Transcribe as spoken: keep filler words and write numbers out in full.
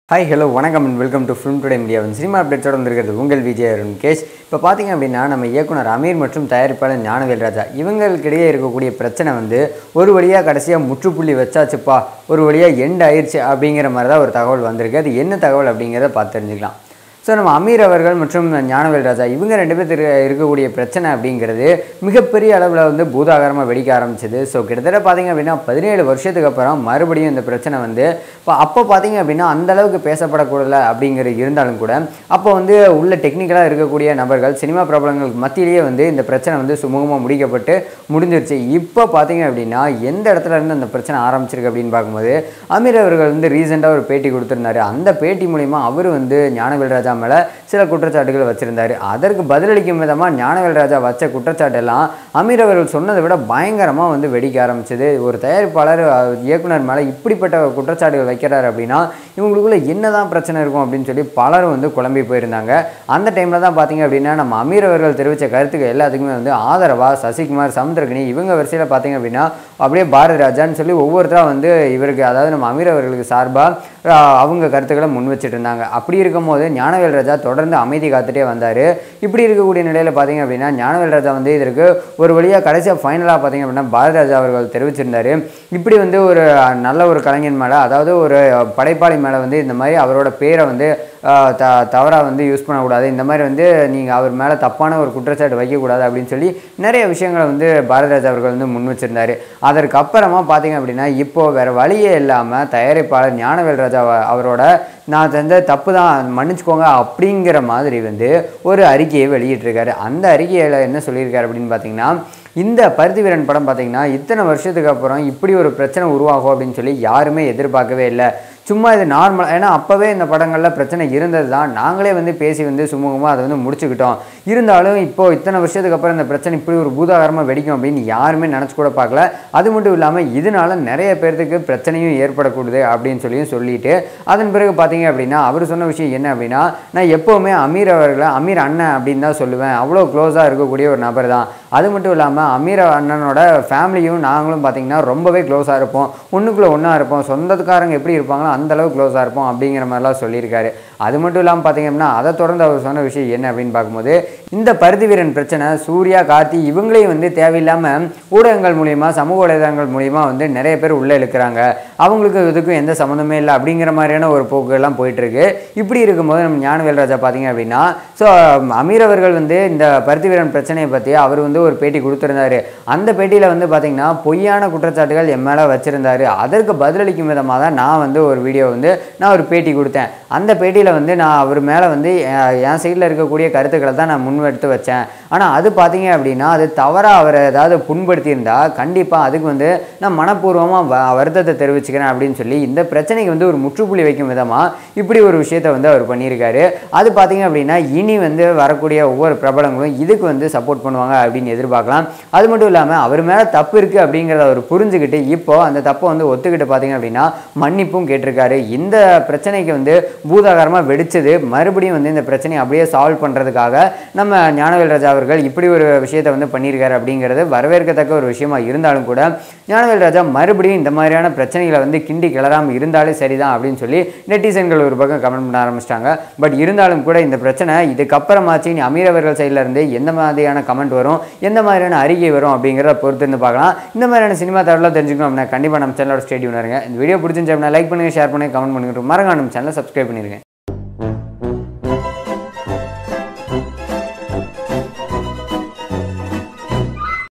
Hi, hello, வணக்கம் and welcome to Film Today Media. Cinema அப்டேட்ஸோட வந்திருக்கிறது உங்கள் விஜய் அருண்கேஷ். இப்போ பார்த்தீங்க அப்படின்னா நம்ம இயக்குனர் அமீர் மற்றும் தயாரிப்பாளர் ஞானவேல் ராஜா இவங்களுக்கிடையே இருக்கக்கூடிய பிரச்சனை வந்து ஒரு வழியாக கடைசியாக முற்றுப்புள்ளி வச்சாச்சுப்பா, ஒரு வழியாக எண்ட் ஆயிடுச்சு அப்படிங்கிற மாதிரி தான் ஒரு தகவல் வந்திருக்கு. அது என்ன தகவல் அப்படிங்கிறத பார்த்து தெரிஞ்சுக்கலாம். ஸோ நம்ம அமீர் அவர்கள் மற்றும் ஞானவேல் ராஜா இவங்க ரெண்டு பேர் இருக்கக்கூடிய பிரச்சனை அப்படிங்கிறது மிகப்பெரிய அளவில் வந்து பூதாகரமாக வெடிக்க ஆரம்பிச்சது. ஸோ கிட்டத்தட்ட பார்த்திங்க அப்படின்னா பதினேழு வருஷத்துக்கு அப்புறம் மறுபடியும் இந்த பிரச்சனை வந்து இப்போ அப்போ பார்த்திங்க அப்படின்னா அந்தளவுக்கு பேசப்படக்கூடல அப்படிங்கிறது இருந்தாலும் கூட அப்போ வந்து உள்ள டெக்னிக்கலாக இருக்கக்கூடிய நபர்கள் சினிமா பிரபலங்களுக்கு மத்தியிலேயே வந்து இந்த பிரச்சனை வந்து சுமூகமாக முடிக்கப்பட்டு முடிஞ்சிருச்சு. இப்போ பார்த்திங்க அப்படின்னா எந்த இடத்துல இருந்து அந்த பிரச்சனை ஆரம்பிச்சிருக்கு அப்படின்னு பார்க்கும்போது அமீர் அவர்கள் வந்து ரீசெண்டாக ஒரு பேட்டி கொடுத்துருந்தாரு. அந்த பேட்டி மூலிமா அவர் வந்து ஞானவேல் ராஜா மேலே சில குற்றச்சாட்டுகள் வச்சிருந்தாரு. அதற்கு பதிலளிக்கும் விதமாக ஞானவேல் ராஜா வச்ச குற்றச்சாட்டெல்லாம் அமீர் அவர்கள் சொன்னதை விட பயங்கரமாக வந்து வெடிக்க ஆரம்பிச்சது. ஒரு தயாரிப்பாளர் இயக்குனர் மேலே இப்படிப்பட்ட குற்றச்சாட்டுகள் வைக்கிறார் அப்படின்னா இவங்களுக்குள்ள என்னதான் பிரச்சனை இருக்கும் அப்படின்னு சொல்லி பலரும் வந்து குழம்பி போயிருந்தாங்க. அந்த டைமில் தான் பார்த்தீங்க அப்படின்னா நம்ம அமீர் அவர்கள் தெரிவித்த கருத்துக்கள் எல்லாத்துக்குமே வந்து ஆதரவாக சசிகுமார், சமுத்திரகனி இவங்க வரிசையில் பார்த்தீங்க அப்படின்னா அப்படியே பாரதி ராஜான்னு சொல்லி ஒவ்வொருத்தராக வந்து இவருக்கு அதாவது நம்ம அமீர் அவர்களுக்கு சார்பாக அவங்க கருத்துக்களை முன் வச்சுட்டு இருந்தாங்க. அப்படி இருக்கும் போது ஞானவேல் ராஜா தொடர்ந்து அமைதி காத்துட்டே வந்தார். இப்படி இருக்கக்கூடிய நிலையில் பார்த்தீங்க அப்படின்னா ஞானவேல் ராஜா வந்து இதற்கு ஒரு வழியாக கடைசியாக ஃபைனலாக பார்த்தீங்க அப்படின்னா பாரதி ராஜா அவர்கள் தெரிவிச்சிருந்தார். இப்படி வந்து ஒரு நல்ல ஒரு கலைஞன் மேலே அதாவது ஒரு படைப்பாளி மேலே வந்து இந்த மாதிரி அவரோட பேரை வந்து த தவறாக வந்து யூஸ் பண்ணக்கூடாது, இந்த மாதிரி வந்து நீங்கள் அவர் மேலே தப்பான ஒரு குற்றச்சாட்டு வைக்கக்கூடாது அப்படின்னு சொல்லி நிறைய விஷயங்களை வந்து பாரதி ராஜா அவர்கள் வந்து முன் வச்சிருந்தார். அதற்கு அப்புறமா பார்த்தீங்க அப்படின்னா இப்போது வேறு வழியே இல்லாமல் தயாரிப்பாளர் ஞானவேல் ராஜா அவரோட நான் செஞ்ச தப்பு தான் மன்னிச்சுக்கோங்க அப்படிங்கிற மாதிரி வந்து ஒரு அறிக்கையை வெளியிட்டிருக்காரு. அந்த அறிக்கையில் என்ன சொல்லியிருக்காரு அப்படின்னு பார்த்தீங்கன்னா இந்த பருத்தி வீரன் படம் பார்த்திங்கன்னா இத்தனை வருஷத்துக்கு அப்புறம் இப்படி ஒரு பிரச்சனை உருவாகும் அப்படின்னு சொல்லி யாருமே எதிர்பார்க்கவே இல்லை. சும்மா இது நார்மல், ஏன்னா அப்போவே இந்த படங்களில் பிரச்சனை இருந்தது தான், நாங்களே வந்து பேசி வந்து சுமூகமாக அதை வந்து முடிச்சுக்கிட்டோம். இருந்தாலும் இப்போது இத்தனை வருஷத்துக்கு அப்புறம் இந்த பிரச்சனை இப்படி ஒரு பூதாகரமாக வெடிக்கும் அப்படின்னு யாருமே நினச்சி கூட பார்க்கல. அது மட்டும் இல்லாமல் இதனால நிறைய பேர்த்துக்கு பிரச்சனையும் ஏற்படக்கூடுது அப்படின்னு சொல்லியும் சொல்லிட்டு அதன் பிறகு பார்த்தீங்க அப்படின்னா அவர் சொன்ன விஷயம் என்ன அப்படின்னா நான் எப்போவுமே அமீர் அவர்களை அமீர் அண்ணன் அப்படின்னு தான் சொல்லுவேன், அவ்வளோ க்ளோஸாக இருக்கக்கூடிய ஒரு நபர் தான். அது மட்டும் இல்லாமல் அமீர் அண்ணனோட ஃபேமிலியும் நாங்களும் பார்த்திங்கன்னா ரொம்பவே க்ளோஸாக இருப்போம், ஒன்றுக்குள்ளே ஒன்றா இருப்போம், சொந்தக்காரங்க எப்படி இருப்பாங்களோ அந்தளவு க்ளோஸாக இருப்போம் அப்படிங்கிற மாதிரிலாம் சொல்லியிருக்காரு. அது மட்டும் இல்லாமல் பார்த்திங்க அப்படின்னா அதை தொடர்ந்து அவர் சொன்ன விஷயம் என்ன அப்படின்னு பார்க்கும்போது இந்த பருத்தி வீரன் பிரச்சனை சூர்யா, கார்த்தி இவங்களையும் வந்து தேவையில்லாமல் ஊடகங்கள் மூலிமா சமூக வலைதளங்கள் மூலிமா வந்து நிறைய பேர் உள்ளே இழுக்கிறாங்க, அவங்களுக்கு இதுக்கும் எந்த சம்மந்தமே இல்லை அப்படிங்கிற மாதிரியான ஒரு போக்குகள்லாம் போயிட்டுருக்கு. இப்படி இருக்கும்போது நம்ம ஞானவேல் ராஜா பார்த்திங்க அப்படின்னா ஸோ அமீர் அவர்கள் வந்து இந்த பருத்தி வீரன் பிரச்சனையை பற்றி அவர் வந்து ஒரு பேட்டி கொடுத்துருந்தாரு. அந்த பேட்டியில் வந்து பார்த்திங்கன்னா பொய்யான குற்றச்சாட்டுகள் என் மேலே வச்சுருந்தார். அதற்கு பதிலளிக்கும் விதமாக தான் நான் வந்து ஒரு வீடியோ வந்து நான் ஒரு பேட்டி கொடுத்தேன். அந்த பேட்டியில் வந்து நான் அவர் மேலே வந்து என் சைடில் இருக்கக்கூடிய கருத்துக்களை தான் நான் முன்வெடுத்து வச்சேன். ஆனால் அது பார்த்தீங்க அப்படின்னா அது தவறாக அவரை ஏதாவது புண்படுத்தியிருந்தால் கண்டிப்பாக அதுக்கு வந்து நான் மனப்பூர்வமாக வ வருத்தத்தை தெரிவிச்சுக்கிறேன் அப்படின்னு சொல்லி இந்த பிரச்சனைக்கு வந்து ஒரு முற்றுப்புள்ளி வைக்கும் விதமாக இப்படி ஒரு விஷயத்தை வந்து அவர் பண்ணியிருக்காரு. அது பார்த்தீங்க அப்படின்னா இனி வந்து வரக்கூடிய ஒவ்வொரு பிரபலங்களும் இதுக்கு வந்து சப்போர்ட் பண்ணுவாங்க அப்படின்னு எதிர்பார்க்கலாம். அது மட்டும் இல்லாமல் அவர் மேலே தப்பு இருக்குது அப்படிங்கிறத அவர் புரிஞ்சுக்கிட்டு இப்போது அந்த தப்பை வந்து ஒத்துக்கிட்டு பார்த்தீங்க அப்படின்னா மன்னிப்பும் கேட்டிருக்காரு. இந்த பிரச்சனைக்கு வந்து பூதாகரமாக வெடிச்சது மறுபடியும் வந்து இந்த பிரச்சனையை அப்படியே சால்வ் பண்ணுறதுக்காக நம்ம ஞானவேல் ராஜா அவர்கள் இப்படி ஒரு விஷயத்தை வந்து பண்ணியிருக்காரு அப்படிங்கிறது வரவேற்கத்தக்க ஒரு விஷயமா இருந்தாலும் கூட ஞானவேல் ராஜா மறுபடியும் இந்த மாதிரியான பிரச்சனைகளை வந்து கிண்டி கிளறாமல் இருந்தாலே சரிதான் அப்படின்னு சொல்லி நெட்டிசன்கள் ஒரு பக்கம் கமெண்ட் பண்ண ஆரம்பிச்சிட்டாங்க. பட் இருந்தாலும் கூட இந்த பிரச்சனை இதுக்கப்புறமாச்சு நீ அமீர் அவர்கள் சைடில் இருந்து எந்த மாதிரியான கமெண்ட் வரும், எந்த மாதிரியான அறிக்கை வரும் அப்படிங்கிறத பொறுத்து இருந்து பார்க்கலாம். இந்த மாதிரியான சினிமா தகவலாம் தெரிஞ்சுக்கணும் அப்படின்னா கண்டிப்பாக நம்ம சேனலோட ஸ்டே டியூன் இருங்க. இந்த வீடியோ பிடிச்சிருந்துச்சு அப்படின்னா லைக் பண்ணுங்கள், ஷேர் பண்ணுங்கள், கமெண்ட் பண்ணுங்க, மறக்காம நம்ம சேனலை சப்ஸ்கிரைப் பண்ணிருங்க.